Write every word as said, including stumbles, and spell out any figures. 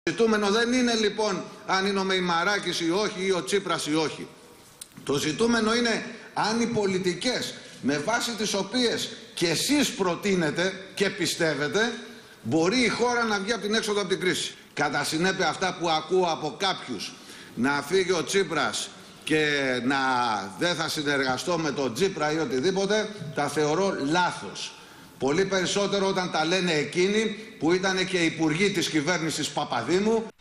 Το ζητούμενο δεν είναι λοιπόν αν είναι ο Μεϊμαράκης ή όχι ή ο Τσίπρας ή όχι. Το ζητούμενο είναι αν οι πολιτικές με βάση τις οποίες και εσείς προτείνετε και πιστεύετε μπορεί η χώρα να βγει από την έξοδο από την κρίση. Κατά συνέπεια αυτά που ακούω από κάποιους να φύγει ο Τσίπρας και να δεν θα συνεργαστώ με τον Τσίπρα ή οτιδήποτε, τα θεωρώ λάθος. Πολύ περισσότερο όταν τα λένε εκείνοι που ήταν και υπουργοί της κυβέρνησης Παπαδήμου.